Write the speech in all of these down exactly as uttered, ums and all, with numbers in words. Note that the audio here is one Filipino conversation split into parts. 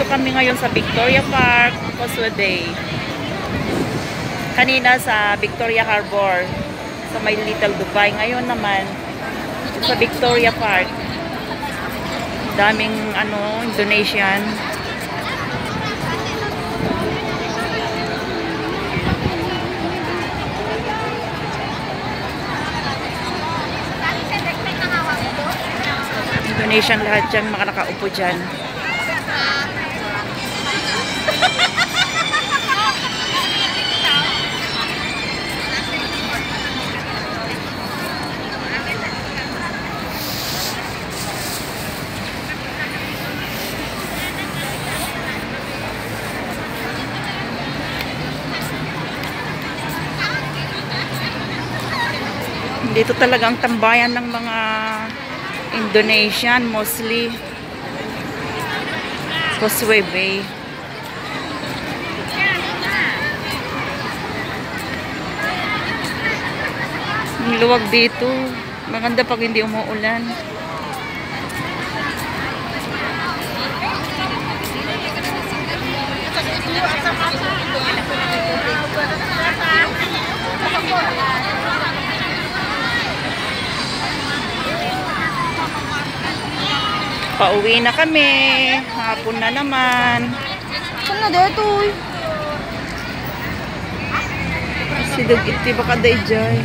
kami ngayon sa Victoria Park, Causeway Bay. Kanina sa Victoria Harbor, sa may Little Dubai. Ngayon naman, sa Victoria Park. Daming ano, Indonesian. Indonesian lahat dyan, mga nakaupo dyan. Dito talaga ang tambayan ng mga Indonesian, mostly Causeway Bay. Ang luwag dito. Maganda pag hindi umuulan. Pauwi na kami. Hapon na naman. Saan na dito? Sidag iti baka day jay.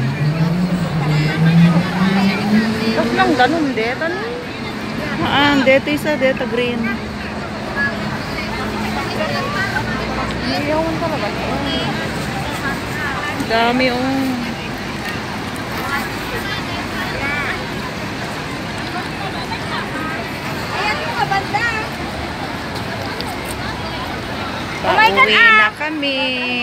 Tapos lang ganun dito. Ah, dito isa, dito green. Iyawan talaga. Dami oh. Pauwi na kami.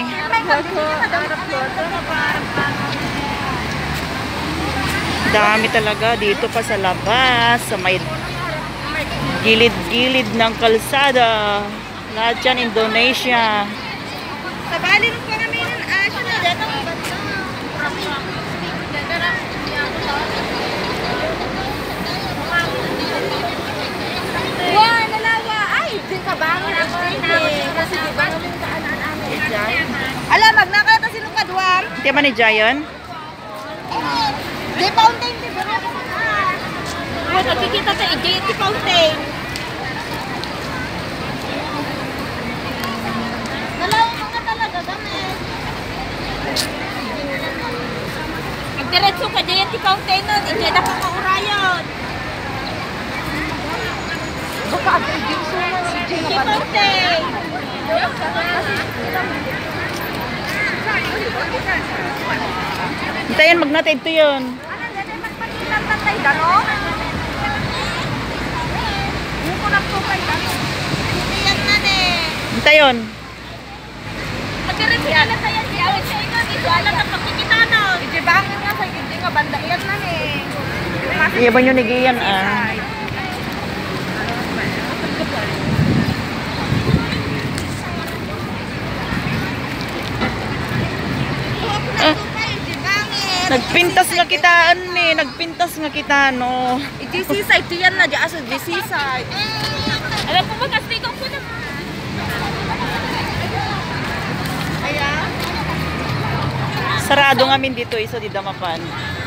Dami talaga dito pa sa labas, sa may gilid-gilid ng kalsada. Lahat yan Indonesia. Sa Bali rin pa kami ng asya na dito. Wow, nalawa. Ay, di ka ba? Kasi di ba namin kaanan namin. Alam, magnakata sinong kadwam? Hindi ba ni Jayon? Di fountain, di ba? Wala, nakikita sa J T fountain. Nalawa mga talaga, gamit. Magdiretso ka J T fountain nun, J T pa kaurayon. Baka agad yung sunan si J T fountain. Hintayin, magnatid to yun. Tatay dano? Yung ko nagtupay dano. Iyan na ne. Hintayin. Magdiretso na tayo si awit sa inyo. Ito alam na pagkikita no. Ijibangin nga sa hindi nga banda. Iyan na ne. Iya ba nyo nagiyan ah? Ah, nagpintas nga kitaan ni, nagpintas nga kita no. Iti sisay, iti yan na di asa di sisay. Alam po ba kasi ikaw po na. Ayan. Sarado ngamin dito isa di Damapan.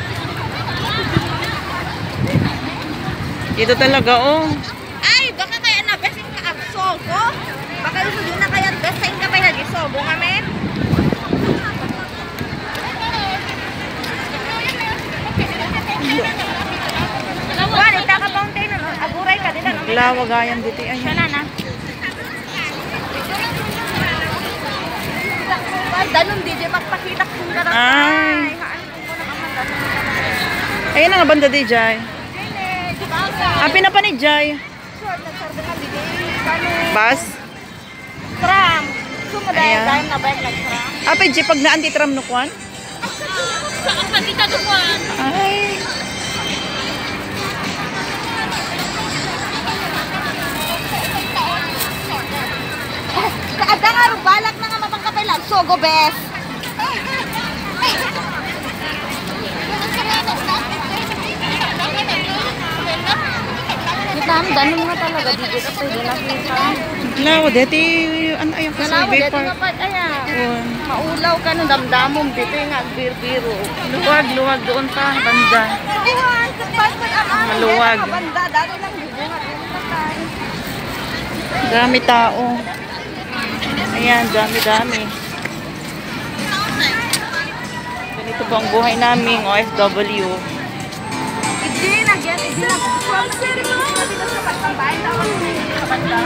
Dito talaga oh. Ay, baka kaya na besing ka absogo. Baka yung yun na kaya besing ka pa nag-isogo ngamin. Wala, ita ka fountain no. Aguray ka dito no. Lawagayan dito ay. Sana na. Ay, danon di di magpakita kung darang. Ay. Haan ko na naman danon. Ayun na nga banda di Jay. Api na pa ni Jay. Short na sardo ka di. Kano? Bas. Tram. Sumuday Ayan. dahil na bike lang tram. Api Jay pag na-anti-tram no kwan? Saan pa kita dukuan? Ay. Kaada nga balak na nga mapangkapilan. Sogo bes. Kita Dami, ganun nga talaga. Dito ka pwede nakita. Lawa, dati, ano ayun kasi, Kalawa, Bay dito Park. nga pa, kaya. Yun. Maulaw ka nung damdamom. Dito yung nagbiro-biro. Luwag, luwag doon pa, banda. Buwan, pagpagpag ang amin. Maluwag. Yan, banda. Dati lang bubungat. Yan patay. Dami tao. Ayan, dami-dami. Ganito po ang buhay namin, O F W. Hindi, nagyan. Hindi na. From city ko. Dito sa pagpambahay. Tapos sa banda.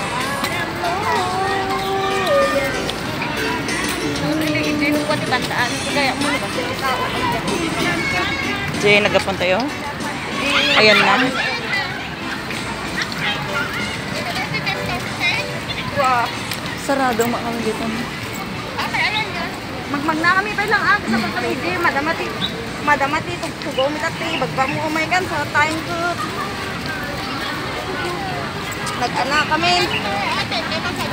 Hindi nung pati bandaan. Kaya mo na kasi tao. Jay, nagapunta tayo? Ayan na. Wow. Sarado makang dito. Magmag na kami pa lang ah. Sa pagpamidi. Madamati. Madamati. Tugaw mi tati. Bagba mo umay kan sa time ko. Nag-ana kami.